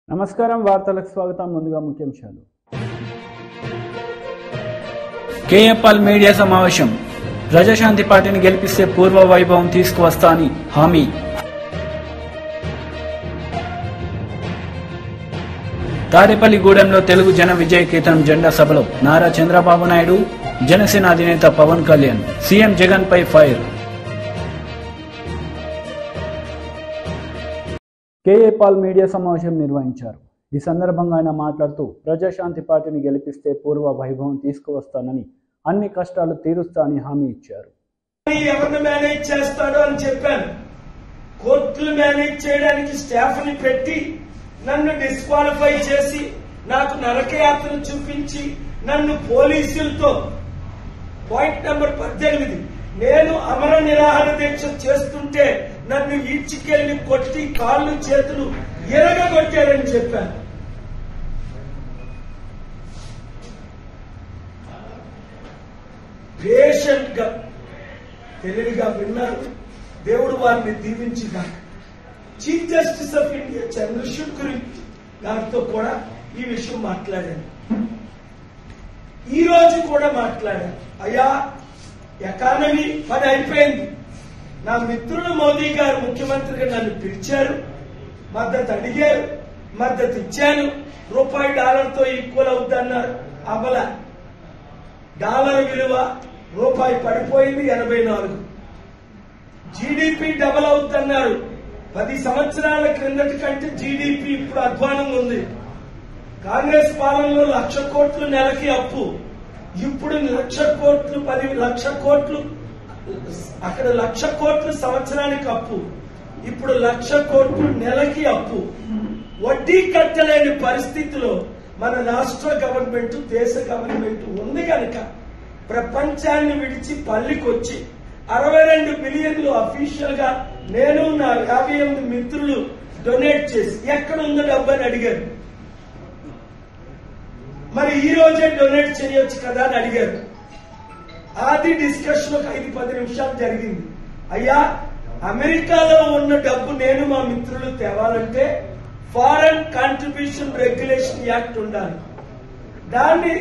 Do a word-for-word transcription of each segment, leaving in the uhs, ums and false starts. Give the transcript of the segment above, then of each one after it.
నమస్కారం వార్తలకు స్వాగతం ముందుగా ముఖ్యాంశాలు కేఎఫ్ఎల్ మీడియా సమావేశం ప్రజాశాంతి పార్టీని గెలిపిస్తే పూర్వ వైభవం తీసుకువస్తా అని హామీ తాడేపల్లిగూడెంలో తెలుగు జన విజయ కేతనం జెండా సభలో నారా చంద్రబాబు నాయుడు జనసేన అధినేత పవన్ కళ్యాణ్ సీఎం జగన్ పై ఫైర్ కేఏ పాల్ మీడియా సమావేశం నిర్వహించారు. ఈ సందర్భంగా ఆయన మాట్లాడుతూ ప్రజాశాంతి పార్టీని గెలిపిస్తే పూర్వ వైభవం తీసుకువస్తానని అన్ని కష్టాలు తీరుస్తానని హామీ ఇచ్చారు. ఎవరిని మేనేజ్ చేస్తాడో అని చెప్పాను. కోర్టులు మేనేజ్ చేయడానికి స్టాఫ్ ని పెట్టి నన్ను డిస్క్వాలిఫై చేసి నాకు నరకయాత్ర చూపించి నన్ను పోలీసులతో పాయింట్ నెంబర్ పద్దెనిమిది నేను అమర నిరాహార దీక్ష చేస్తుంటే నన్ను ఈడ్చికెళ్లి కొట్టి కాళ్ళు చేతులు ఎరగగొట్టారని చెప్పాను. పేషెంట్ గా తెలివిగా విన్నారు. దేవుడు వారిని దీవించిగా chief justice of India Chandrasekhar గారితో కూడా ఈ విషయం మాట్లాడాను. ఈ రోజు కూడా మాట్లాడాను. అయ్యా ఎకానమీ పని అయిపోయింది. నా మిత్రులు మోదీ గారు ముఖ్యమంత్రిగా నన్ను పిలిచారు, మద్దతు అడిగారు, మద్దతు ఇచ్చాను. రూపాయి డాలర్తో ఈక్వల్ అవుద్దన్నారు. అమల డాలర్ విలువ రూపాయి పడిపోయింది ఎనభై నాలుగు. జీడీపీ డబల్ అవుద్దన్నారు. పది సంవత్సరాల క్రిందటి కంటే జీడీపీ ఇప్పుడు అధ్వానంగా ఉంది. కాంగ్రెస్ పాలనలో లక్ష కోట్లు నెలకి అప్పు, ఇప్పుడు లక్ష కోట్లు పది లక్ష కోట్లు అక్కడ లక్ష కోట్లు సంవత్సరానికి అప్పు, ఇప్పుడు లక్ష కోట్లు నెలకి అప్పు. వడ్డీ కట్టలేని పరిస్థితిలో మన రాష్ట్ర గవర్నమెంట్ దేశ గవర్నమెంట్ ఉంది కనుక ప్రపంచాన్ని విడిచి పల్లికొచ్చి అరవై రెండు బిలియన్లు అఫీషియల్ గా నేను నా యాభై ఎనిమిది మిత్రులు డొనేట్ చేసి ఎక్కడ ఉందో డబ్బు అని అడిగారు. మరి ఈ రోజే డొనేట్ చేయొచ్చు కదా అని అడిగారు. అది డిస్కషన్ ఒక ఐదు పది నిమిషాలు జరిగింది. అయ్యా అమెరికాలో ఉన్న డబ్బు నేను మా మిత్రులు తేవాలంటే ఫారెన్ కాంట్రిబ్యూషన్ రెగ్యులేషన్ యాక్ట్ ఉండాలి. దాన్ని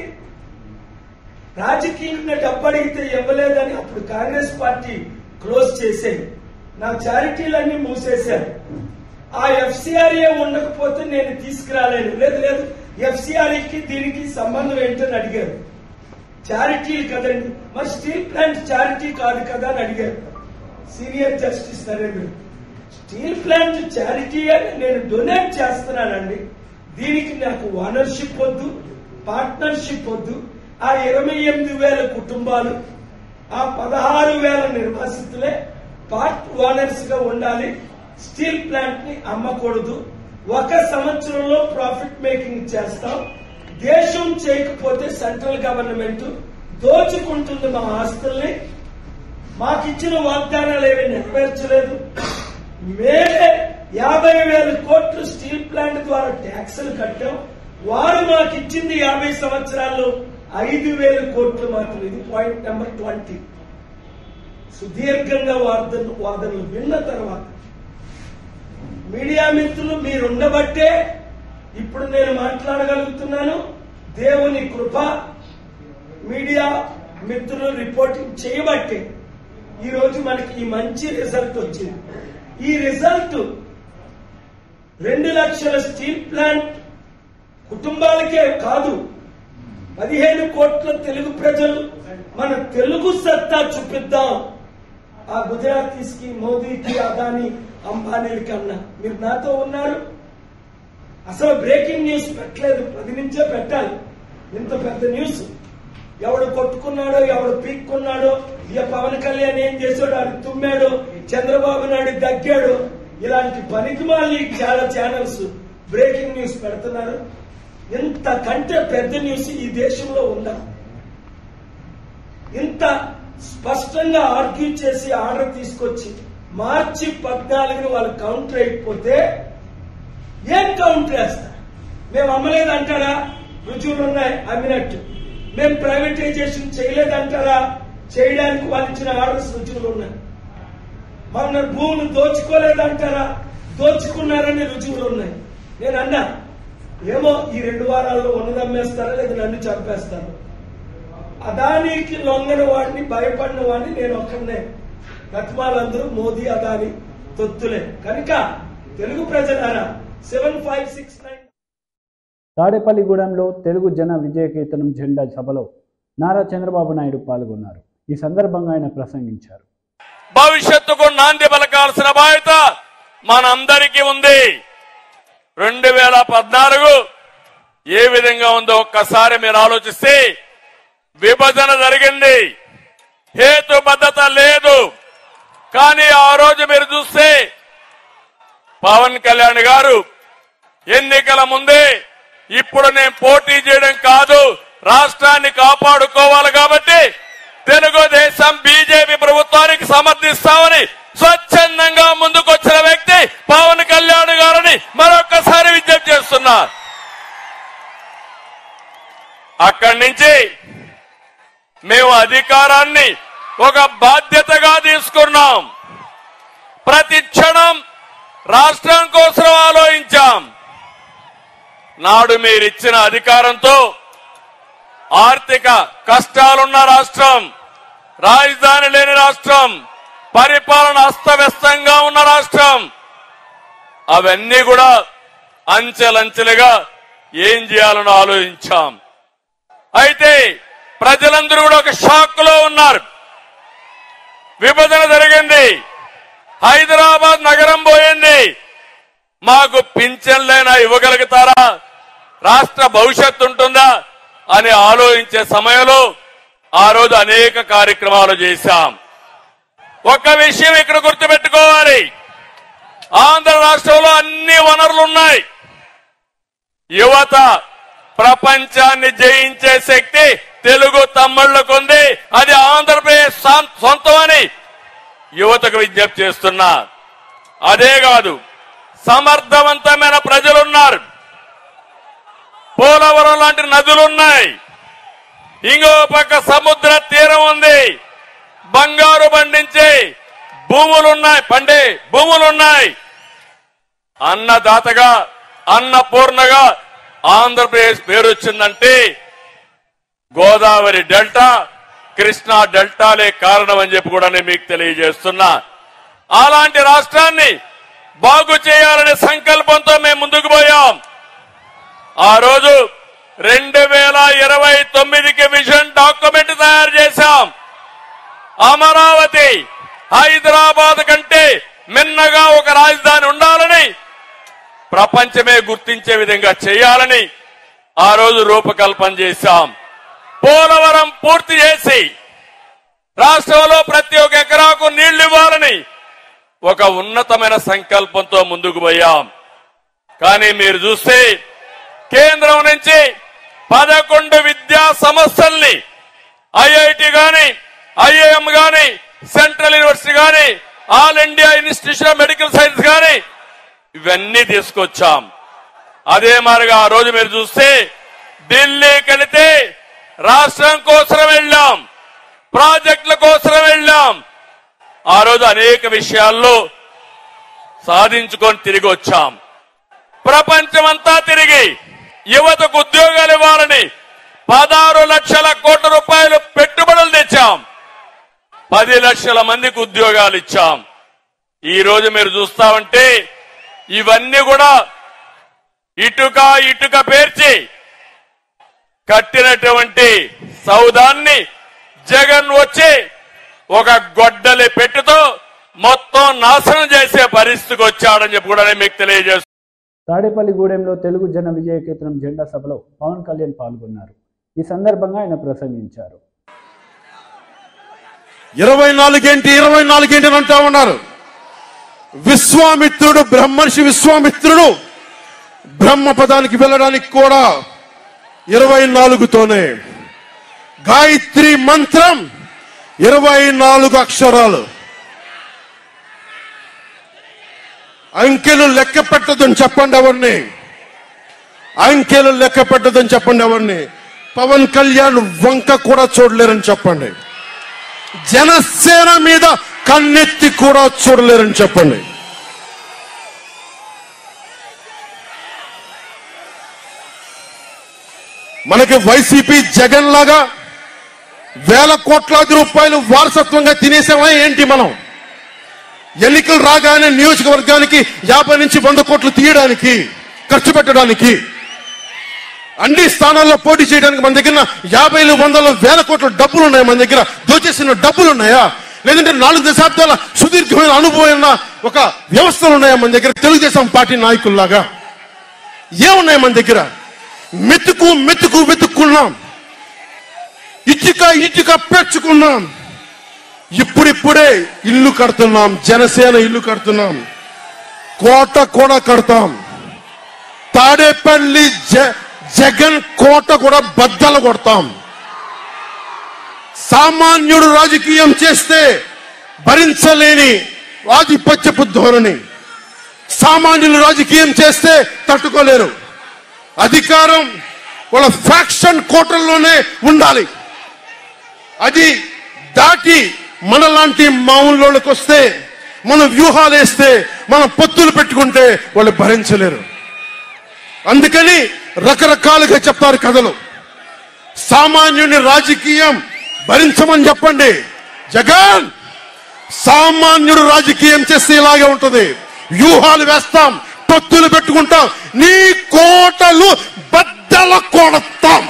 రాజకీయంగా డబ్బు అడిగితే ఇవ్వలేదని అప్పుడు కాంగ్రెస్ పార్టీ క్లోజ్ చేసేది. నా చారిటీలన్నీ మూసేశారు. ఆ ఎఫ్సిఆర్ఏ ఉండకపోతే నేను తీసుకురాలేను. లేదు లేదు ఎఫ్సిఆర్ఏకి దీనికి సంబంధం ఏంటని అడిగారు. చారిటీలు కదండి, మరి స్టీల్ ప్లాంట్ చారిటీ కాదు కదా అని అడిగారు senior justice Narendra. Steel plant charity అని నేను డొనేట్ చేస్తున్నానండి. దీనికి నాకు ఓనర్షిప్ వద్దు, పార్ట్నర్షిప్ వద్దు. ఆ ఇరవై ఎనిమిది వేల కుటుంబాలు, ఆ పదహారు వేల నిర్వాసితులే పార్ట్ ఓనర్స్ గా ఉండాలి. స్టీల్ ప్లాంట్ ని అమ్మకూడదు. ఒక సంవత్సరంలో ప్రాఫిట్ మేకింగ్ చేస్తాం. దేశం చేయకపోతే సెంట్రల్ గవర్నమెంట్ దోచుకుంటుంది మా ఆస్తుల్ని. మాకిచ్చిన వాగ్దానాలు ఏమీ నెరవేర్చలేదు. మేమే యాభై వేల కోట్లు స్టీల్ ప్లాంట్ ద్వారా ట్యాక్సులు కట్టాం. వారు మాకిచ్చింది యాభై సంవత్సరాల్లో ఐదు వేల కోట్లు మాత్రం. ఇది పాయింట్ నెంబర్ ట్వంటీ. సుదీర్ఘంగా వాదనలు వాదనలు విన్న తర్వాత మీడియా మిత్రులు మీరుండబట్టే ఇప్పుడు నేను మాట్లాడగలుగుతున్నాను. దేవుని కృప, మీడియా మిత్రులు రిపోర్టింగ్ చేయబట్టే ఈ రోజు మనకి ఈ మంచి రిజల్ట్ వచ్చింది. ఈ రిజల్ట్ రెండు లక్షల స్టీల్ ప్లాంట్ కుటుంబాలకే కాదు, పదిహేను కోట్ల తెలుగు ప్రజలు మన తెలుగు సత్తా చూపిద్దాం. ఆ గుజరాతీస్ కి, మోదీకి, అదానీ, అంబానీల కన్నా మీరు నాతో ఉన్నారు. అసలు బ్రేకింగ్ న్యూస్ పెట్టలేదు, పది నుంచే పెట్టాలి. ఇంత పెద్ద న్యూస్ ఎవడు కొట్టుకున్నాడో, ఎవడు పీక్కున్నాడో, ఇక పవన్ కళ్యాణ్ ఏం చేశాడో, అది తుమ్మాడో, చంద్రబాబు నాయుడు దగ్గాడు, ఇలాంటి పనికిమాలి చాలా ఛానల్స్ బ్రేకింగ్ న్యూస్ పెడుతున్నారు. ఇంతకంటే పెద్ద న్యూస్ ఈ దేశంలో ఉందా? ఇంత స్పష్టంగా ఆర్గ్యూ చేసి ఆర్డర్ తీసుకొచ్చి మార్చి పద్నాలుగుని వాళ్ళు కౌంటర్ అయిపోతే ఏం కౌంటర్ వేస్తారు? మేము అమ్మలేదంటారా? రుజువులు ఉన్నాయి అమ్మినట్టు. మేము ప్రైవేటైజేషన్ చేయలేదంటారా? చేయడానికి వాళ్ళు ఇచ్చిన ఆర్డర్స్ రుజువులు ఉన్నాయి. మన భూములు దోచుకోలేదంటారా? దోచుకున్నారని రుజువులు ఉన్నాయి. నేను అన్నా ఏమో ఈ రెండు వారాల్లో ఉన్నదమ్మేస్తారా లేదా నన్ను చంపేస్తారు. అదానికి లొంగని వాడిని, భయపడిన వాడిని నేను ఒక్కడనే. గతమాలందరూ మోదీ అదాని తొత్తులే. కనుక తెలుగు ప్రజలారా సెవెన్ ఫైవ్ సిక్స్ నైన్ తాడేపల్లిగూడెంలో తెలుగు జన విజయకేతనం జెండా సభలో నారా చంద్రబాబు నాయుడు పాల్గొన్నారు. ఈ సందర్భంగా ఆయన ప్రసంగించారు. భవిష్యత్తుకు నాంది పలకాల్సిన బాధ్యత మనందరికీ ఉంది. రెండు వేల పద్నాలుగు ఏ విధంగా ఉందో ఒక్కసారి మీరు ఆలోచిస్తే, విభజన జరిగింది, హేతుబద్ధత లేదు. కానీ ఆ రోజు మీరు చూస్తే పవన్ కళ్యాణ్ గారు ఎన్నికల ముందే ఇప్పుడు నేను పోటీ చేయడం కాదు, రాష్ట్రాన్ని కాపాడుకోవాలి కాబట్టి తెలుగుదేశం బీజేపీ ప్రభుత్వానికి సమర్థిస్తామని స్వచ్ఛందంగా ముందుకొచ్చిన వ్యక్తి పవన్ కళ్యాణ్ గారిని మరొకసారి విజ్ఞప్తి చేస్తున్నా. అక్కడి నుంచి మేము అధికారాన్ని ఒక బాధ్యతగా తీసుకున్నాం. ప్రతి క్షణం రాష్ట్రం కోసం ఆలోచించాం. నాడు మీరిచ్చిన అధికారంతో ఆర్థిక కష్టాలున్న రాష్ట్రం, రాజధాని లేని రాష్ట్రం, పరిపాలన అస్తవ్యస్తంగా ఉన్న రాష్ట్రం, అవన్నీ కూడా అంచెలంచెలుగా ఏం చేయాలని ఆలోచించాం. అయితే ప్రజలందరూ కూడా ఒక షాక్ లో ఉన్నారు. విభజన జరిగింది, హైదరాబాద్ నగరం పోయింది, మాకు పింఛన్లైనా ఇవ్వగలుగుతారా, రాష్ట్ర భవిష్యత్తు ఉంటుందా అని ఆలోచించే సమయంలో ఆ రోజు అనేక కార్యక్రమాలు చేశాం. ఒక విషయం ఇక్కడ గుర్తుపెట్టుకోవాలి, ఆంధ్ర రాష్ట్రంలో అన్ని వనరులున్నాయి. యువత ప్రపంచాన్ని జయించే శక్తి తెలుగు తమ్ముళ్లకుంది, అది ఆంధ్రప్రదేశ్ సొంతమని యువతకు విజ్ఞప్తి చేస్తున్నా. అదే కాదు, సమర్థవంతమైన ప్రజలున్నారు, పోలవరం లాంటి నదులున్నాయి, ఇంకో పక్క సముద్ర తీరం ఉంది, బంగారు పండించే భూములున్నాయి, పండే భూములున్నాయి. అన్నదాతగా, అన్నపూర్ణగా ఆంధ్రప్రదేశ్ పేరు వచ్చిందంటే గోదావరి డెల్టా, కృష్ణా డెల్టాలే కారణం అని చెప్పి కూడా నేను మీకు తెలియజేస్తున్నా. అలాంటి రాష్ట్రాన్ని బాగు చేయాలనే సంకల్పంతో మేము ముందుకు పోయాం. ఆ రోజు రెండు వేల ఇరవై తొమ్మిదికి విజన్ డాక్యుమెంట్ తయారు చేశాం. అమరావతి హైదరాబాద్ కంటే మిన్నగా ఒక రాజధాని ఉండాలని, ప్రపంచమే గుర్తించే విధంగా చేయాలని ఆ రోజు రూపకల్పన చేశాం. పోలవరం పూర్తి చేసి రాష్ట్రంలో ప్రతి ఒక్క ఎకరాకు నీళ్లు ఇవ్వాలని ఒక ఉన్నతమైన సంకల్పంతో ముందుకు పోయాం. కానీ మీరు చూస్తే కేంద్రం నుంచి పదకొండు విద్యా సంస్థల్ని, ఐఐటి గాని, ఐఐఎం గాని, సెంట్రల్ యూనివర్సిటీ గాని, all India institution of medical science గాని ఇవన్నీ తీసుకొచ్చాం. అదే మాదిరిగా ఆ రోజు మీరు చూస్తే ఢిల్లీకి వెళితే రాష్ట్రం కోసం వెళ్ళాం, ప్రాజెక్టుల కోసం వెళ్ళాం. ఆ రోజు అనేక విషయాల్లో సాధించుకొని తిరిగి వచ్చాం. ప్రపంచమంతా తిరిగి యువతకు ఉద్యోగాలు ఇవ్వాలని పదహారు లక్షల కోట్ల రూపాయలు పెట్టుబడులు తెచ్చాం. పది లక్షల మందికి ఉద్యోగాలు ఇచ్చాం. ఈ రోజు మీరు చూస్తా ఉంటే ఇవన్నీ కూడా ఇటుక ఇటుక పేర్చి కట్టినటువంటి సౌదాన్ని జగన్ వచ్చి ఒక గొడ్డలి పెట్టుతో మొత్తం నాశనం చేసే పరిస్థితికి వచ్చాడని చెప్పి కూడా మీకు తెలియజేస్తున్నాను. తాడేపల్లిగూడెంలో తెలుగు జన విజయకేతనం జెండా సభలో పవన్ కళ్యాణ్ పాల్గొన్నారు. ఈ సందర్భంగా ఆయన ప్రసంగించారు. ఇరవై నాలుగేంటి ఇరవై నాలుగేంటి అని అంటా ఉన్నారు. విశ్వామిత్రుడు, బ్రహ్మర్షి విశ్వామిత్రుడు బ్రహ్మ పదానికి వెళ్ళడానికి కూడా ఇరవై నాలుగుతోనే, గాయత్రి మంత్రం ఇరవై నాలుగు అక్షరాలు. అంకెలు లెక్క పెట్టదని చెప్పండి ఎవరిని, అంకెలు లెక్క పెట్టదని చెప్పండి ఎవరిని. పవన్ కళ్యాణ్ వంక కూడా చూడలేరని చెప్పండి. జనసేన మీద కన్నెత్తి కూడా చూడలేరని చెప్పండి. మనకి వైసీపీ జగన్ లాగా వేల కోట్లాది రూపాయలు వారసత్వంగా తినేసామా ఏంటి? మనం ఎన్నికలు రాగానే నియోజకవర్గానికి యాభై నుంచి వంద కోట్లు తీయడానికి, ఖర్చు పెట్టడానికి, అన్ని స్థానాల్లో పోటీ చేయడానికి మన దగ్గర యాభైలు వందలు వేల కోట్ల డబ్బులు ఉన్నాయి. మన దగ్గర దోచేసిన డబ్బులు ఉన్నాయా? లేదంటే నాలుగు దశాబ్దాల సుదీర్ఘమైన అనుభవం ఉన్న ఒక వ్యవస్థలు ఉన్నాయా మన దగ్గర? తెలుగుదేశం పార్టీ నాయకుల్లాగా ఏమున్నాయి మన దగ్గర? మెతుకు మెతుకు వెతుక్కున్నాం, ఇటుక ఇటుక పేర్చుకున్నాం. ఇప్పుడిప్పుడే ఇల్లు కడుతున్నాం, జనసేన ఇల్లు కడుతున్నాం, కోట కూడా కడతాం. తాడేపల్లి జగన్ కోట కూడా బద్దలు కొడతాం. సామాన్యుడు రాజకీయం చేస్తే భరించలేని ఆధిపత్యపు ధోరణి, సామాన్యులు రాజకీయం చేస్తే తట్టుకోలేరు. అధికారం వాళ్ళ ఫ్యాక్షన్ కోటల్లోనే ఉండాలి. అది దాటి మనలాంటి మామూలులోకి వస్తే, మనం వ్యూహాలు వేస్తే, మనం పొత్తులు పెట్టుకుంటే వాళ్ళు భరించలేరు. అందుకని రకరకాలుగా చెప్తారు కథలు. సామాన్యుని రాజకీయం భరించమని చెప్పండి. జగన్ సామాన్యుడు రాజకీయం చేస్తే ఇలాగే ఉంటది. వ్యూహాలు వేస్తాం, పొత్తులు పెట్టుకుంటాం, నీ కోటలు బద్దల కొడతాం.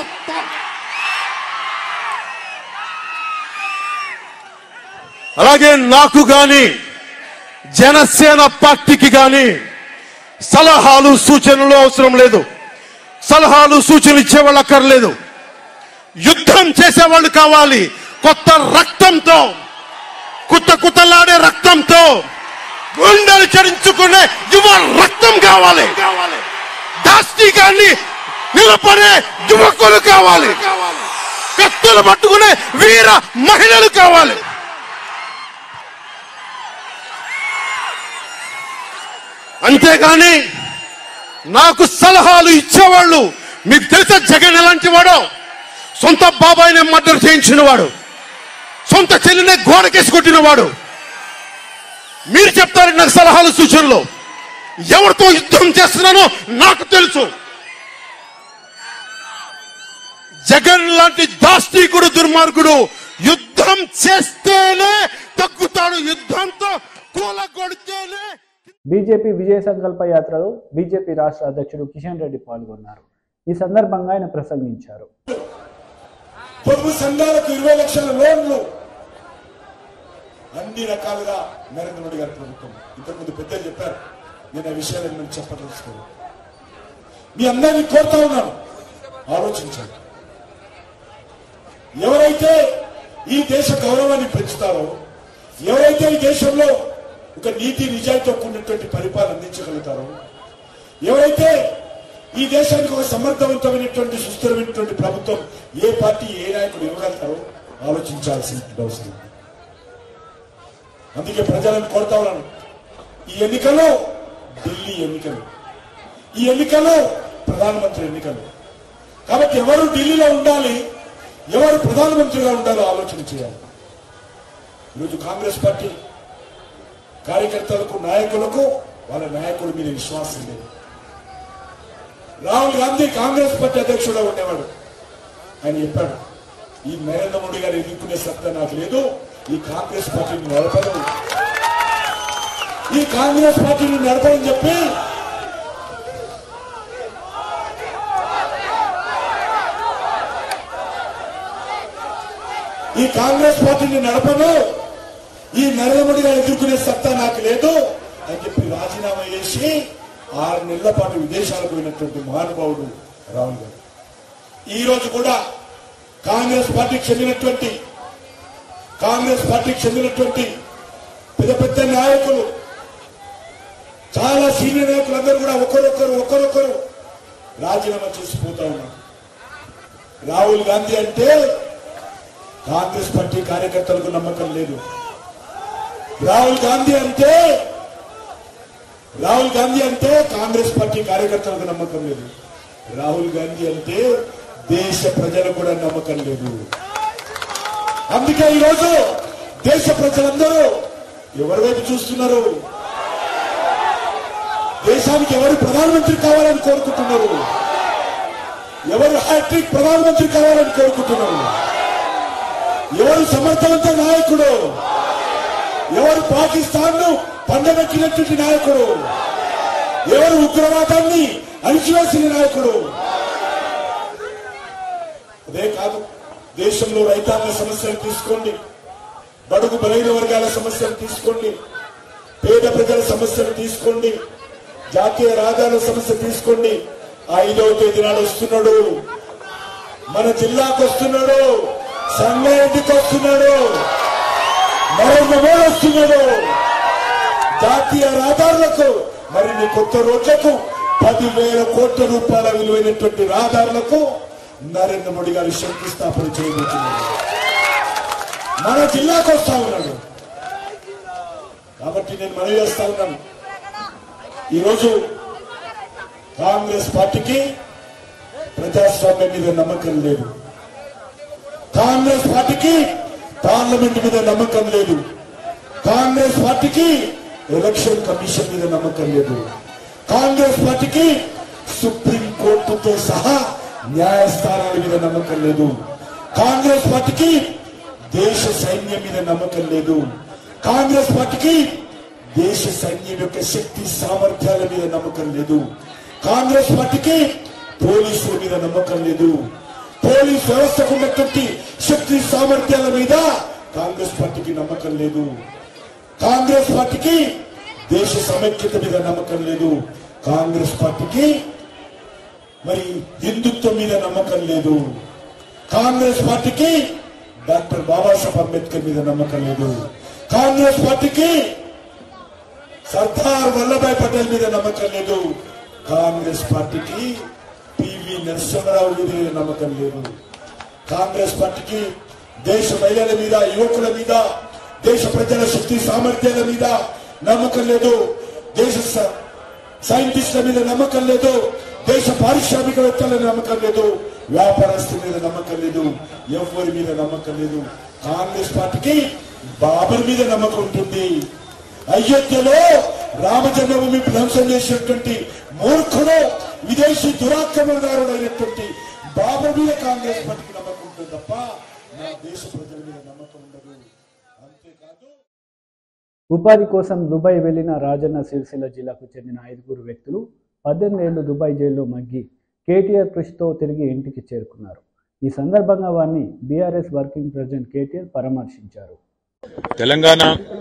అలాగే నాకు గాని జనసేన పార్టీకి గాని సలహాలు సూచనలు అవసరం లేదు. సలహాలు సూచనలు ఇచ్చేవాళ్ళు అక్కర్లేదు. యుద్ధం చేసేవాళ్ళు కావాలి. కొత్త రక్తంతో, కుత్త కుత్తలాడే రక్తంతో, గుండెలు చరించుకునే యువ రక్తం కావాలి. దాష్టికాన్ని నిలబడే యువకులు కావాలి. కత్తులు పట్టుకునే వీర మహిళలు కావాలి. అంతేగాని నాకు సలహాలు ఇచ్చేవాళ్ళు, మీకు తెలుసా జగన్ ఎలాంటి వాడో? సొంత బాబాయిని మర్డర్ చేయించిన వాడు, సొంత చెల్లినే గోడకేసి కొట్టిన వాడు. మీరు చెప్తారు నాకు సలహాలు సూచనలు. ఎవరితో యుద్ధం చేస్తున్నానో నాకు తెలుసు. జగన్ లాంటి దాష్టీకుడు, దుర్మార్గుడు యుద్ధం చేస్తేనే తగ్గుతాడు. యుద్ధంతో కూలగొడితేనే. బీజేపీ విజయ సంకల్ప యాత్రలో బీజేపీ రాష్ట్ర అధ్యక్షుడు కిషన్ రెడ్డి పాల్గొన్నారు. ఈ సందర్భంగా ఆయన ప్రసంగించారు. పొదుపు సంఘాలకు ఇరవై లక్షల లోన్లు అన్ని రకాలుగా నరేంద్ర మోడీ గారి ప్రభుత్వం. ఇంతకుముందు పెద్దలు చెప్పారు, నేను ఆ విషయాలను మేము చెప్పదలుచుకోను. మీ అందరినీ కోరుతా ఉన్నాను, ఆలోచించండి. ఎవరైతే ఈ దేశ గౌరవాన్ని పెంచుతారో, ఎవరైతే ఈ దేశంలో ఒక నీతి నిజాయితీతో కూడినటువంటి పరిపాలన అందించగలుగుతారో, ఎవరైతే ఈ దేశానికి ఒక సమర్థవంతమైనటువంటి సుస్థిరమైనటువంటి ప్రభుత్వం ఏ పార్టీ ఏ నాయకుడు ఇవ్వగలుగుతారో ఆలోచించాల్సిన అవసరం. అందుకే ప్రజలను కోరుతా ఉన్నాను, ఈ ఎన్నికల్లో ఢిల్లీ ఎన్నికలు, ఈ ఎన్నికల్లో ప్రధానమంత్రి ఎన్నికలు. కాబట్టి ఎవరు ఢిల్లీలో ఉండాలి, ఎవరు ప్రధానమంత్రిగా ఉండాలో ఆలోచన చేయాలి. ఈరోజు కాంగ్రెస్ పార్టీ కార్యకర్తలకు, నాయకులకు వాళ్ళ నాయకుల మీద విశ్వాసం లేదు. రాహుల్ గాంధీ కాంగ్రెస్ పార్టీ అధ్యక్షుడుగా ఉండేవాడు. ఆయన చెప్పాడు, ఈ నరేంద్ర మోడీ గారు ఎదుర్కొనే సత్తా నాకు లేదు, ఈ కాంగ్రెస్ పార్టీని నడపదు, ఈ కాంగ్రెస్ పార్టీని నడపని చెప్పి ఈ కాంగ్రెస్ పార్టీని నడపను, ఈ నరేంద్ర మోడీ గారు ఎదుర్కొనే సత్తా నాకు లేదు అని చెప్పి రాజీనామా చేసి ఆరు నెలల పాటు విదేశాలకు పోయినటువంటి మహానుభావుడు రాహుల్ గాంధీ. ఈ రోజు కూడా కాంగ్రెస్ పార్టీకి చెందినటువంటి కాంగ్రెస్ పార్టీకి చెందినటువంటి పెద్ద పెద్ద నాయకులు, చాలా సీనియర్ నాయకులందరూ కూడా ఒకరొకరు ఒకరొకరు రాజీనామా చేసిపోతా ఉన్నారు. రాహుల్ గాంధీ అంటే కాంగ్రెస్ పార్టీ కార్యకర్తలకు నమ్మకం లేదు. రాహుల్ గాంధీ అంటే రాహుల్ గాంధీ అంటే కాంగ్రెస్ పార్టీ కార్యకర్తలకు నమ్మకం లేదు. రాహుల్ గాంధీ అంటే దేశ ప్రజలకు కూడా నమ్మకం లేదు. అందుకే ఈరోజు దేశ ప్రజలందరూ ఎవరి వైపు చూస్తున్నారు? దేశానికి ఎవరు ప్రధానమంత్రి కావాలని కోరుకుంటున్నారు? ఎవరు హ్యాట్రిక్ ప్రధానమంత్రి కావాలని కోరుకుంటున్నారు? ఎవరు సమర్థవంత నాయకుడు? ఎవరు పాకిస్తాన్ ను పండబెట్టినటువంటి నాయకుడు? ఎవరు ఉగ్రవాదాన్ని అణిచివేసిన నాయకుడు? అదే కాదు, దేశంలో రైతాంగ సమస్యలు తీసుకోండి, బడుగు బలైన వర్గాల సమస్యలు తీసుకోండి, పేద ప్రజల సమస్యలు తీసుకోండి, జాతీయ రహదారుల సమస్య తీసుకోండి. ఐదవ తేదీ నాడు వస్తున్నాడు, మన జిల్లాకు వస్తున్నాడు, సంగారెడ్డికి వస్తున్నాడు, నరేంద్ర మోడీ వస్తున్నాడు. జాతీయ రహదారులకు మరిన్ని కొత్త రోడ్లకు పదివేల కోట్ల రూపాయల విలువైనటువంటి రహదారులకు నరేంద్ర మోడీ గారు శంకుస్థాపన చేయబోతున్నారు. మన జిల్లాకు వస్తా ఉన్నాడు. కాబట్టి నేను మనవి చేస్తా ఉన్నాను, ఈరోజు కాంగ్రెస్ పార్టీకి ప్రజాస్వామ్యం మీద నమ్మకం లేదు, కాంగ్రెస్ పార్టీకి పార్లమెంట్ మీద నమ్మకం లేదు, కాంగ్రెస్ పార్టీకి ఎలక్షన్ కమిషన్ మీద నమ్మకం లేదు, కాంగ్రెస్ పార్టీకి సుప్రీం కోర్టుతో సహా న్యాయస్థానాల మీద నమ్మకం లేదు, కాంగ్రెస్ పార్టీకి దేశ సైన్యం మీద నమ్మకం లేదు, కాంగ్రెస్ పార్టీకి దేశ సైన్యం యొక్క శక్తి సామర్థ్యాల మీద నమ్మకం లేదు, కాంగ్రెస్ పార్టీకి పోలీసుల మీద నమ్మకం లేదు, పోలీస్ వ్యవస్థకు ఉన్నటువంటి శక్తి సామర్థ్యాల మీద కాంగ్రెస్ పార్టీకి నమ్మకం లేదు, కాంగ్రెస్ పార్టీకి దేశ సమైక్యత మీద నమ్మకం లేదు, కాంగ్రెస్ పార్టీకి మరి హిందుత్వం మీద నమ్మకం లేదు, కాంగ్రెస్ పార్టీకి డాక్టర్ బాబాసాహెబ్ అంబేద్కర్ మీద నమ్మకం లేదు, కాంగ్రెస్ పార్టీకి సర్దార్ వల్లభాయ్ పటేల్ మీద నమ్మకం లేదు, కాంగ్రెస్ పార్టీకి పివి నరసింహారావు మీద నమ్మకం లేదు, కాంగ్రెస్ పార్టీకి దేశ మహిళల మీద, యువకుల మీద, దేశ ప్రజల శక్తి సామర్థ్యాల మీద నమ్మకం లేదు, దేశ సైంటిస్టుల మీద నమ్మకం లేదు, దేశ పారిశ్రామికవేత్తల మీద నమ్మకం లేదు, వ్యాపారస్తుల మీద నమ్మకం లేదు, ఎవరి మీద నమ్మకం లేదు. కాంగ్రెస్ పార్టీకి బాబర్ మీద నమ్మకం ఉంటుంది. అయోధ్యలో రామజన్మభూమి ధ్వంసం చేసినటువంటి మూర్ఖుడు, విదేశీ దురాక్రమణదారుడు అయినటువంటి బాబర్ మీద కాంగ్రెస్ పార్టీకి నమ్మకం ఉంటుంది తప్ప నా దేశ ప్రజల మీద నమ్మకం ఉండదు. అంతేకాదు, ఉపాధి కోసం దుబాయ్ వెళ్లిన రాజన్న సిరిసిల్ల జిల్లాకు చెందిన ఐదుగురు వ్యక్తులు పద్దెనిమిది ఏళ్లు దుబాయ్ జైల్లో మగ్గి కేటీఆర్ కృషితో తిరిగి ఇంటికి చేరుకున్నారు. ఈ సందర్భంగా వారిని బీఆర్ఎస్ వర్కింగ్ ప్రెసిడెంట్ కేటీఆర్ పరామర్శించారు. తెలంగాణ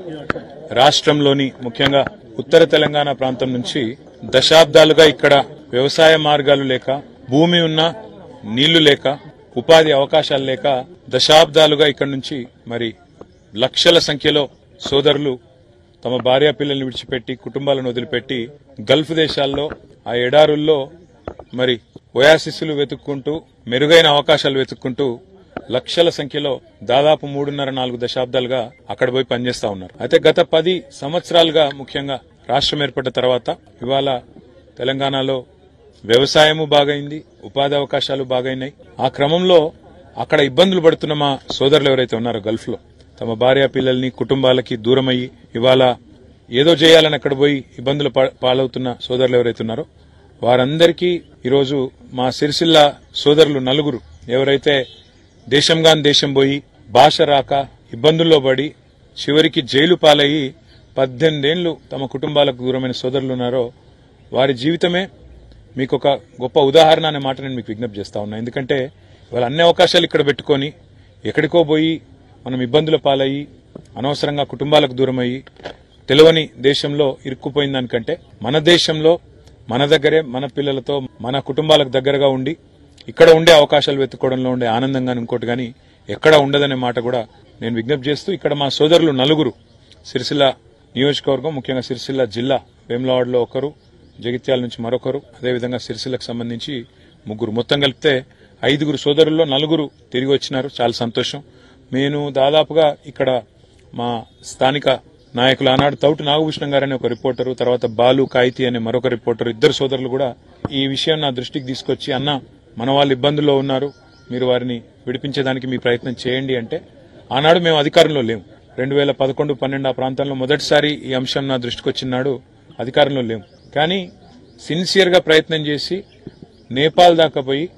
రాష్ట్రంలోని ముఖ్యంగా ఉత్తర తెలంగాణ ప్రాంతం నుంచి దశాబ్దాలుగా ఇక్కడ వ్యవసాయ మార్గాలు లేక, భూమి ఉన్నా నీళ్లు లేక, ఉపాధి అవకాశాలు లేక దశాబ్దాలుగా ఇక్కడ నుంచి మరి లక్షల సంఖ్యలో సోదరులు తమ భార్యా పిల్లల్ని విడిచిపెట్టి, కుటుంబాలను వదిలిపెట్టి గల్ఫ్ దేశాల్లో ఆ ఎడారుల్లో మరి ఓయాసిస్లు వెతుక్కుంటూ, మెరుగైన అవకాశాలు వెతుక్కుంటూ లక్షల సంఖ్యలో దాదాపు మూడున్నర నాలుగు దశాబ్దాలుగా అక్కడ పోయి పనిచేస్తా ఉన్నారు. అయితే గత పది సంవత్సరాలుగా ముఖ్యంగా రాష్ట్రం ఏర్పడ్డ తర్వాత ఇవాళ తెలంగాణలో వ్యవసాయము బాగైంది, ఉపాధి అవకాశాలు బాగైనాయి. ఆ క్రమంలో అక్కడ ఇబ్బందులు పడుతున్న మా సోదరులు ఎవరైతే ఉన్నారో గల్ఫ్ లో తమ భార్య పిల్లల్ని, కుటుంబాలకి దూరమయ్యి ఇవాళ ఏదో చేయాలని అక్కడ పోయి ఇబ్బందులు పాలవుతున్న సోదరులు ఎవరైతే ఉన్నారో వారందరికీ ఈరోజు మా సిరిసిల్ల సోదరులు నలుగురు ఎవరైతే దేశంగాని దేశం పోయి భాష రాక ఇబ్బందుల్లో పడి చివరికి జైలు పాలయ్యి పద్దెనిమిదేళ్లు తమ కుటుంబాలకు దూరమైన సోదరులు ఉన్నారో వారి జీవితమే మీకు ఒక గొప్ప ఉదాహరణ అనే మాట నేను మీకు విజ్ఞప్తి చేస్తా ఉన్నా. ఎందుకంటే వాళ్ళ అన్ని అవకాశాలు ఇక్కడ పెట్టుకొని ఎక్కడికో పోయి మనం ఇబ్బందుల పాలయ్యి అనవసరంగా కుటుంబాలకు దూరమయ్యి తెలియని దేశంలో ఇరుక్కుపోయిన దానికంటే మన దేశంలో మన దగ్గరే మన పిల్లలతో మన కుటుంబాలకు దగ్గరగా ఉండి ఇక్కడ ఉండే అవకాశాలు వెతుక్కోవడంలో ఉండే ఆనందంగా ఇంకోటి గానీ ఎక్కడా ఉండదనే మాట కూడా నేను విజ్ఞప్తి చేస్తూ ఇక్కడ మా సోదరులు నలుగురు సిరిసిల్ల నియోజకవర్గం, ముఖ్యంగా సిరిసిల్ల జిల్లా వేములవాడలో ఒకరు, జగిత్యాల నుంచి మరొకరు, అదేవిధంగా సిరిసిల్లకు సంబంధించి ముగ్గురు, మొత్తం కలిపితే ఐదుగురు సోదరుల్లో నలుగురు తిరిగి వచ్చినారు. చాలా సంతోషం. నేను దాదాపుగా ఇక్కడ మా స్థానిక నాయకులు ఆనాడు తౌటి నాగభూషణం గారని ఒక రిపోర్టరు, తర్వాత బాలు కాయితీ అనే మరొక రిపోర్టరు, ఇద్దరు సోదరులు కూడా ఈ విషయం నా దృష్టికి తీసుకొచ్చి అన్న మన వాళ్ళు ఇబ్బందుల్లో ఉన్నారు, మీరు వారిని విడిపించేదానికి మీ ప్రయత్నం చేయండి అంటే ఆనాడు మేము అధికారంలో లేము. రెండు వేల పదకొండు పన్నెండు ఆ ప్రాంతంలో మొదటిసారి ఈ అంశం నా దృష్టికి వచ్చినాడు అధికారంలో లేము. కానీ సిన్సియర్ గా ప్రయత్నం చేసి నేపాల్ దాకా పోయి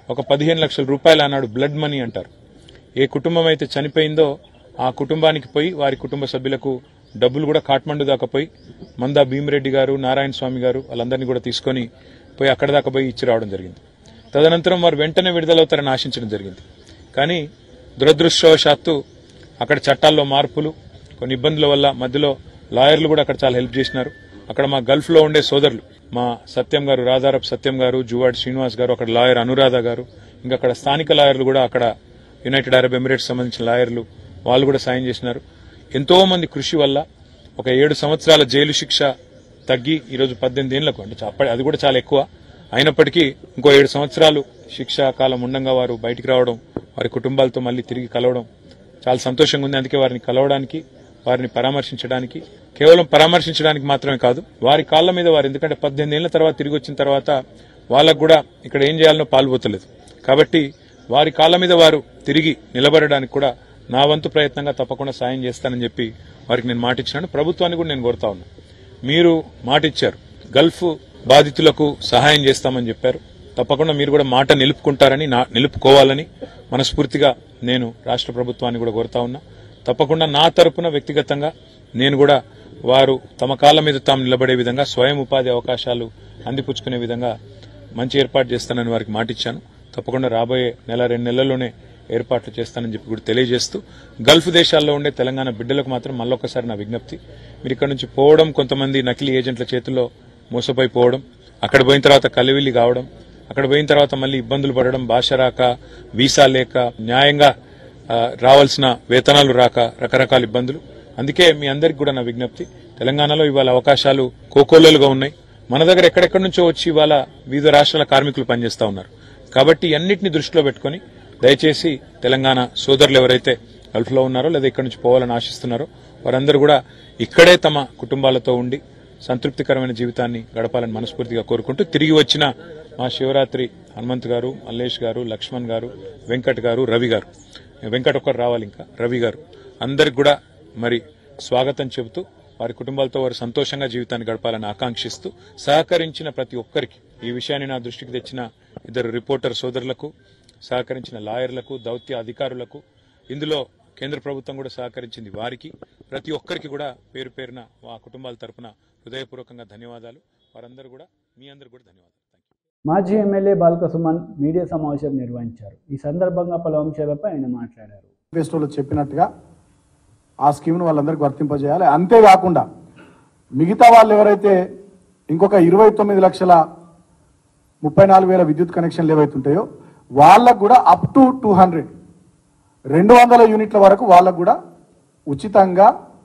ఒక పదిహేను లక్షల రూపాయలు అన్నాడు బ్లడ్ మనీ అంటారు. ఏ కుటుంబం అయితే చనిపోయిందో ఆ కుటుంబానికి పోయి వారి కుటుంబ సభ్యులకు డబ్బులు కూడా కాఠ్మండు దాకా పోయి మందా భీమిరెడ్డి గారు, నారాయణ స్వామి గారు వాళ్ళందరినీ కూడా తీసుకొని పోయి అక్కడ దాకా పోయి ఇచ్చి రావడం జరిగింది. తదనంతరం వారు వెంటనే విడుదలవుతారని ఆశించడం జరిగింది. కానీ దురదృష్టవశాత్తు అక్కడ చట్టాల్లో మార్పులు, కొన్ని ఇబ్బందుల వల్ల మధ్యలో లాయర్లు కూడా అక్కడ చాలా హెల్ప్ చేసినారు. అక్కడ మా గల్ఫ్ లో ఉండే సోదరులు, మా సత్యం గారు, రాధారప్ సత్యం గారు, జువాడ్ శ్రీనివాస్ గారు, అక్కడ లాయర్ అనురాధ గారు, ఇంకా అక్కడ స్థానిక లాయర్లు కూడా, అక్కడ యునైటెడ్ అరబ్ ఎమిరేట్స్ సంబంధించిన లాయర్లు వాళ్ళు కూడా సాయం చేసినారు. ఎంతో మంది కృషి వల్ల ఒక ఏడు సంవత్సరాల జైలు శిక్ష తగ్గి ఈరోజు పద్దెనిమిది ఏళ్లకు, అంటే అది కూడా చాలా ఎక్కువ అయినప్పటికీ ఇంకో ఏడు సంవత్సరాలు శిక్షా కాలం ఉండగా వారు బయటికి రావడం, వారి కుటుంబాలతో మళ్లీ తిరిగి కలవడం చాలా సంతోషంగా ఉంది. అందుకే వారిని కలవడానికి, వారిని పరామర్శించడానికి, కేవలం పరామర్శించడానికి మాత్రమే కాదు, వారి కాళ్ల మీద వారు, ఎందుకంటే పద్దెనిమిది ఏళ్ల తర్వాత తిరిగి వచ్చిన తర్వాత వాళ్ళకు కూడా ఇక్కడ ఏం చేయాలనో పాల్పోతలేదు. కాబట్టి వారి కాళ్ల మీద వారు తిరిగి నిలబడడానికి కూడా నా వంతు ప్రయత్నంగా తప్పకుండా సాయం చేస్తానని చెప్పి వారికి నేను మాటిచ్చినాను. ప్రభుత్వాన్ని కూడా నేను కోరుతా ఉన్నా, మీరు మాటిచ్చారు, గల్ఫ్ బాధితులకు సహాయం చేస్తామని చెప్పారు. తప్పకుండా మీరు కూడా మాట నిలుపుకుంటారని, నిలుపుకోవాలని మనస్ఫూర్తిగా నేను రాష్ట్ర ప్రభుత్వాన్ని కూడా కోరుతా ఉన్నా. తప్పకుండా నా తరపున వ్యక్తిగతంగా నేను కూడా వారు తమ కాళ్ల మీద తాము నిలబడే విధంగా, స్వయం ఉపాధి అవకాశాలు అందిపుచ్చుకునే విధంగా మంచి ఏర్పాటు చేస్తానని వారికి మాటిచ్చాను. తప్పకుండా రాబోయే నెల రెండు నెలల్లోనే ఏర్పాట్లు చేస్తానని చెప్పి కూడా తెలియజేస్తూ, గల్ఫ్ దేశాల్లో ఉండే తెలంగాణ బిడ్డలకు మాత్రం మళ్ళొక్కసారి నా విజ్ఞప్తి, మీరు ఇక్కడ నుంచి పోవడం, కొంతమంది నకిలీ ఏజెంట్ల చేతుల్లో మోసపోయి పోవడం, అక్కడ పోయిన తర్వాత కలివిల్లి కావడం, అక్కడ పోయిన తర్వాత మళ్ళీ ఇబ్బందులు పడడం, భాష రాక, వీసా లేక, న్యాయంగా రావాల్సిన వేతనాలు రాక, రకరకాల ఇబ్బందులు. అందుకే మీ అందరికి కూడా నా విజ్ఞప్తి, తెలంగాణలో ఇవాళ అవకాశాలు కోకోలలుగా ఉన్నాయి. మన దగ్గర ఎక్కడెక్కడి నుంచో వచ్చి ఇవాళ వివిధ రాష్ట్రాల కార్మికులు పనిచేస్తా ఉన్నారు. కాబట్టి అన్నింటినీ దృష్టిలో పెట్టుకుని దయచేసి తెలంగాణ సోదరులు ఎవరైతే గల్ఫ్ లో ఉన్నారో లేదా ఇక్కడి నుంచి పోవాలని ఆశిస్తున్నారో వారందరూ కూడా ఇక్కడే తమ కుటుంబాలతో ఉండి సంతృప్తికరమైన జీవితాన్ని గడపాలని మనస్ఫూర్తిగా కోరుకుంటూ, తిరిగి వచ్చిన మా శివరాత్రి హనుమంత్ గారు, మల్లేష్ గారు, లక్ష్మణ్ గారు, వెంకట్ గారు, రవి గారు, వెంకట్ ఒక్కరు రావాలి, ఇంకా రవి గారు, అందరికి కూడా మరి స్వాగతం చెబుతూ వారి కుటుంబాలతో వారు సంతోషంగా జీవితాన్ని గడపాలని ఆకాంక్షిస్తూ, సహకరించిన ప్రతి ఒక్కరికి, ఈ విషయాన్ని నా దృష్టికి తెచ్చిన ఇద్దరు రిపోర్టర్ సోదరులకు, సహకరించిన లాయర్లకు, దౌత్య అధికారులకు, ఇందులో కేంద్ర ప్రభుత్వం కూడా సహకరించింది వారికి, ప్రతి ఒక్కరికి కూడా పేరు పేరున మా కుటుంబాల తరపున హృదయపూర్వకంగా ధన్యవాదాలు. వారందరూ కూడా, మీ అందరూ కూడా ధన్యవాదాలు. మాజీ ఎమ్మెల్యే బాల్క సుమన్ మీడియా సమావేశం నిర్వహించారు. ఈ సందర్భంగా పలు అంశాలపై ఆయన మాట్లాడారు. మేనిఫెస్టోలో చెప్పినట్టుగా ఆ స్కీమ్ను వాళ్ళందరికీ వర్తింపజేయాలి. అంతేకాకుండా మిగతా వాళ్ళు ఎవరైతే ఇంకొక ఇరవై తొమ్మిది లక్షల ముప్పై నాలుగు వేల విద్యుత్ కనెక్షన్లు ఏవైతే ఉంటాయో వాళ్ళకు కూడా అప్ టు టూ హండ్రెడ్ రెండు వందల యూనిట్ల వరకు వాళ్ళకు కూడా ఉచితంగా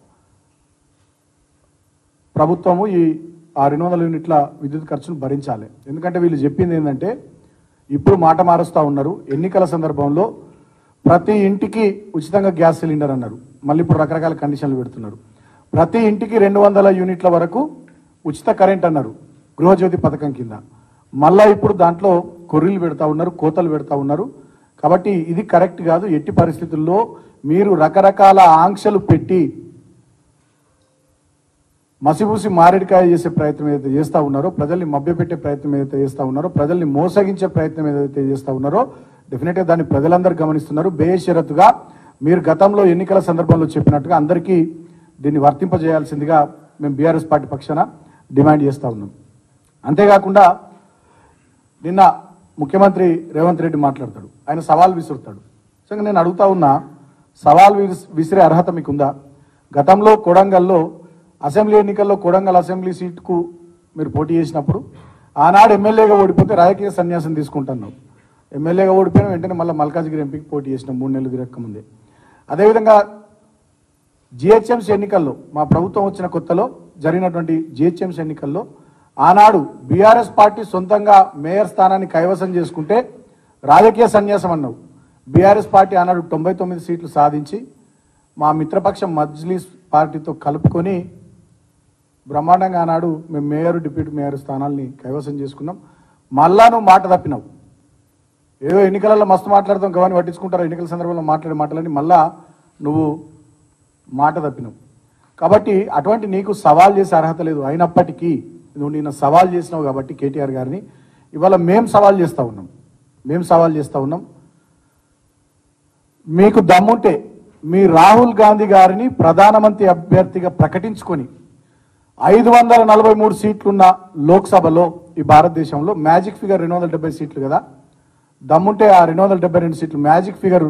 ప్రభుత్వము ఈ ఆ రెండు వందల యూనిట్ల విద్యుత్ ఖర్చును భరించాలి. ఎందుకంటే వీళ్ళు చెప్పింది ఏంటంటే, ఇప్పుడు మాట మారుస్తూ ఉన్నారు, ఎన్నికల సందర్భంలో ప్రతి ఇంటికి ఉచితంగా గ్యాస్ సిలిండర్ అన్నారు, మళ్ళీ ఇప్పుడు రకరకాల కండిషన్లు పెడుతున్నారు. ప్రతి ఇంటికి రెండు వందల యూనిట్ల వరకు ఉచిత కరెంట్ అన్నారు గృహజ్యోతి పథకం కింద, మళ్ళా ఇప్పుడు దాంట్లో కొర్రీలు పెడతా ఉన్నారు, కోతలు పెడతా ఉన్నారు. కాబట్టి ఇది కరెక్ట్ కాదు. ఎట్టి పరిస్థితుల్లో మీరు రకరకాల ఆంక్షలు పెట్టి మసిపూసి మారేడికాయ చేసే ప్రయత్నం ఏదైతే చేస్తూ ఉన్నారో, ప్రజల్ని మభ్యపెట్టే ప్రయత్నం ఏదైతే చేస్తూ ఉన్నారో, ప్రజల్ని మోసగించే ప్రయత్నం ఏదైతే చేస్తూ ఉన్నారో, డెఫినెట్గా దాన్ని ప్రజలందరూ గమనిస్తున్నారు. బేషరతుగా మీరు గతంలో ఎన్నికల సందర్భంలో చెప్పినట్టుగా అందరికీ దీన్ని వర్తింపజేయాల్సిందిగా మేము బీఆర్ఎస్ పార్టీ పక్షాన డిమాండ్ చేస్తూ ఉన్నాం. అంతేకాకుండా నిన్న ముఖ్యమంత్రి రేవంత్ రెడ్డి మాట్లాడతాడు, ఆయన సవాల్ విసురుతాడు. సో నేను అడుగుతా ఉన్నా, సవాల్ విసిరే అర్హత మీకుందా? గతంలో కొడంగల్లో అసెంబ్లీ ఎన్నికల్లో కొడంగల్ అసెంబ్లీ సీటుకు మీరు పోటీ చేసినప్పుడు ఆనాడు ఎమ్మెల్యేగా ఓడిపోతే రాజకీయ సన్యాసం తీసుకుంటున్నాం. ఎమ్మెల్యేగా ఓడిపోయిన వెంటనే మళ్ళీ మల్కాజ్గిరి ఎంపీకి పోటీ చేసినాం మూడు నెలలు తిరగక ముందే. అదేవిధంగా జిహెచ్ఎంసీ ఎన్నికల్లో మా ప్రభుత్వం వచ్చిన కొత్తలో జరిగినటువంటి జిహెచ్ఎంసీ ఎన్నికల్లో ఆనాడు బీఆర్ఎస్ పార్టీ సొంతంగా మేయర్ స్థానాన్ని కైవసం చేసుకుంటే రాజకీయ సన్యాసం అన్నావు. బీఆర్ఎస్ పార్టీ ఆనాడు తొంభై తొమ్మిది సీట్లు సాధించి మా మిత్రపక్షం మజ్లిస్ పార్టీతో కలుపుకొని బ్రహ్మాండంగా ఆనాడు మేము మేయర్, డిప్యూటీ మేయర్ స్థానాల్ని కైవసం చేసుకున్నాం. మళ్ళా నువ్వు మాట తప్పినావు. ఏదో ఎన్నికలలో మస్తు మాట్లాడతాం, గవాన్ని పట్టించుకుంటారు, ఎన్నికల సందర్భంలో మాట్లాడే మాటలని మళ్ళా నువ్వు మాట తప్పినావు. కాబట్టి అటువంటి నీకు సవాల్ చేసే అర్హత లేదు. అయినప్పటికీ నువ్వు నిన్న సవాల్ చేసినావు కాబట్టి కేటీఆర్ గారిని ఇవాళ మేం సవాల్ చేస్తూ ఉన్నాం. మేము సవాల్ చేస్తూ ఉన్నాం. మీకు దమ్ముంటే మీ రాహుల్ గాంధీ గారిని ప్రధానమంత్రి అభ్యర్థిగా ప్రకటించుకొని ఐదు వందల నలభై మూడు సీట్లున్న లోక్సభలో ఈ భారతదేశంలో మ్యాజిక్ ఫిగర్ రెండు వందల డెబ్బై సీట్లు కదా, దమ్ముంటే ఆ రెండు వందల డెబ్బై రెండు సీట్లు మ్యాజిక్ ఫిగర్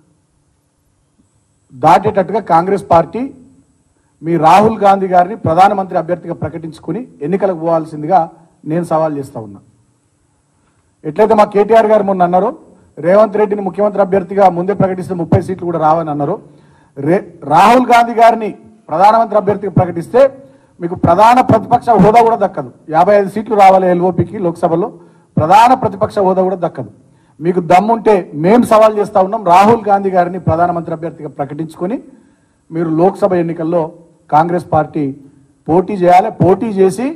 దాటేటట్టుగా కాంగ్రెస్ పార్టీ మీ రాహుల్ గాంధీ గారిని ప్రధానమంత్రి అభ్యర్థిగా ప్రకటించుకుని ఎన్నికలకు పోవాల్సిందిగా నేను సవాల్ చేస్తూ ఉన్నా. ఎట్లయితే మా కేటీఆర్ గారు మొన్న అన్నారో రేవంత్ రెడ్డిని ముఖ్యమంత్రి అభ్యర్థిగా ముందే ప్రకటిస్తే ముప్పై సీట్లు కూడా రావని అన్నారు. రే రాహుల్ గాంధీ గారిని ప్రధానమంత్రి అభ్యర్థిగా ప్రకటిస్తే మీకు ప్రధాన ప్రతిపక్ష హోదా కూడా దక్కదు. యాభై ఐదు సీట్లు రావాలి ఎల్ఓపికి లోక్సభలో, ప్రధాన ప్రతిపక్ష హోదా కూడా దక్కదు. మీకు దమ్ముంటే మేము సవాల్ చేస్తూ ఉన్నాం, రాహుల్ గాంధీ గారిని ప్రధానమంత్రి అభ్యర్థిగా ప్రకటించుకొని మీరు లోక్సభ ఎన్నికల్లో కాంగ్రెస్ పార్టీ పోటీ చేయాలి. పోటీ చేసి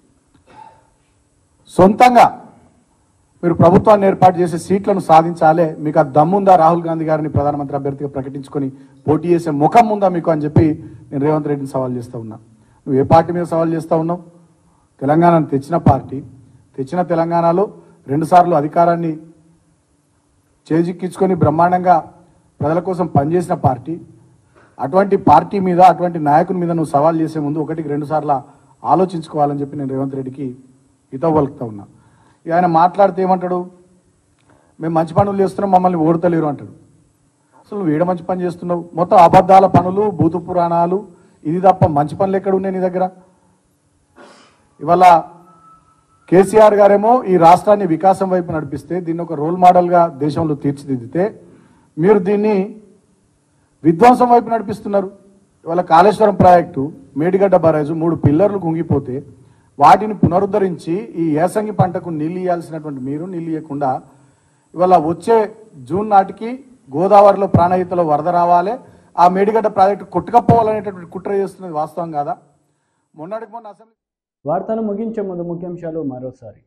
సొంతంగా మీరు ప్రభుత్వాన్ని ఏర్పాటు చేసే సీట్లను సాధించాలి. మీకు ఆ దమ్ముందా రాహుల్ గాంధీ గారిని ప్రధానమంత్రి అభ్యర్థిగా ప్రకటించుకొని పోటీ చేసే ముఖం ఉందా మీకు అని చెప్పి నేను రేవంత్ రెడ్డిని సవాల్ చేస్తూ ఉన్నా. నువ్వు ఏ పార్టీ మీద సవాల్ చేస్తూ ఉన్నావు? తెలంగాణను తెచ్చిన పార్టీ, తెచ్చిన తెలంగాణలో రెండుసార్లు అధికారాన్ని చేజిక్కించుకొని బ్రహ్మాండంగా ప్రజల కోసం పనిచేసిన పార్టీ. అటువంటి పార్టీ మీద, అటువంటి నాయకుని మీద నువ్వు సవాల్ చేసే ముందు ఒకటికి రెండు సార్లు ఆలోచించుకోవాలని చెప్పి నేను రేవంత్ రెడ్డికి హితవు పలుకుతా ఉన్నా. ఆయన మాట్లాడితే ఏమంటాడు, మేము మంచి పనులు చేస్తున్నాం మమ్మల్ని ఓడతలేరు అంటాడు. అసలు నువ్వు ఏడ మంచి పని చేస్తున్నావు? మొత్తం అబద్ధాల పనులు, భూత పురాణాలు, ఇది తప్ప మంచి పనులు ఎక్కడ ఉన్నాయి నీ దగ్గర? ఇవాళ కేసీఆర్ గారేమో ఈ రాష్ట్రాన్ని వికాసం వైపు నడిపిస్తే, దీన్ని ఒక రోల్ మోడల్గా దేశంలో తీర్చిదిద్దితే, మీరు దీన్ని విధ్వంసం వైపు నడిపిస్తున్నారు. ఇవాళ కాళేశ్వరం ప్రాజెక్టు, మేడిగడ్డ బరాజు మూడు పిల్లర్లు కుంగిపోతే వాటిని పునరుద్ధరించి ఈ ఏసంగి పంటకు నీళ్ళు ఇవ్వాల్సినటువంటి మీరు నీళ్ళు ఇవ్వకుండా ఇవాళ వచ్చే జూన్ నాటికి గోదావరిలో ప్రాణహితలో వరద రావాలి, ఆ మేడిగడ్డ ప్రాజెక్టు కొట్టుకపోవాలనేటటువంటి కుట్ర చేస్తున్నది వాస్తవం కాదా? మొన్నటికి మొన్న అసెంబ్లీ వార్తలు ముగించే ముందు ముఖ్యాంశాలు మరోసారి.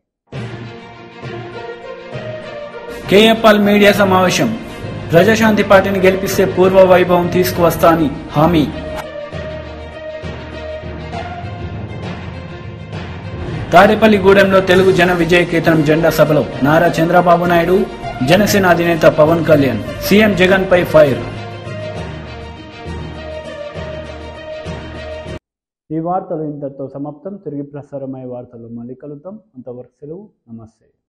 కేఎఫ్ఎల్ మీడియా సమావేశం. ప్రజాశాంతి పార్టీని గెలిపిస్తే పూర్వ వైభవం తీసుకువస్తా అని హామీ. తాడేపల్లిగూడెంలో తెలుగు జన విజయ కేతనం జెండా సభలో నారా చంద్రబాబు నాయుడు, జనసేన అధినేత పవన్ కళ్యాణ్, సీఎం జగన్ పై ఫైర్. ఈ వార్తలు ఇంతటితో సమాప్తం. తిరిగి ప్రసారమయ్యే వార్తలు మళ్ళీ కలుద్దాం. అంతవరకు సెలవు. నమస్తే.